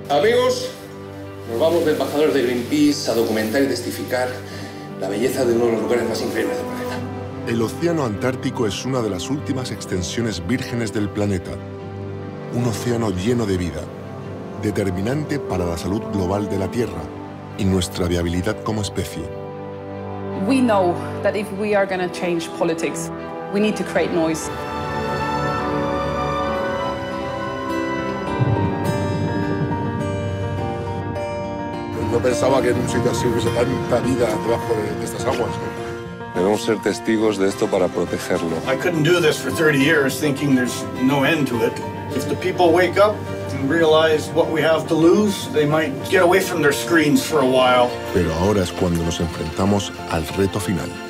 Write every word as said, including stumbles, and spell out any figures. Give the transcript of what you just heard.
Amigos, nos vamos de embajadores de Greenpeace a documentar y testificar la belleza de uno de los lugares más increíbles del planeta. El océano Antártico es una de las últimas extensiones vírgenes del planeta. Un océano lleno de vida, determinante para la salud global de la Tierra y nuestra viabilidad como especie. We know that if we are going to change politics, we need to create noise. No pensaba que en un sitio así hubiese tanta vida debajo de, de estas aguas, ¿no? Debemos ser testigos de esto para protegerlo. I couldn't do this for thirty years thinking there's no end to it. If the people wake up and realize what we have to lose, they might get away from their screens for a while. Pero ahora es cuando nos enfrentamos al reto final.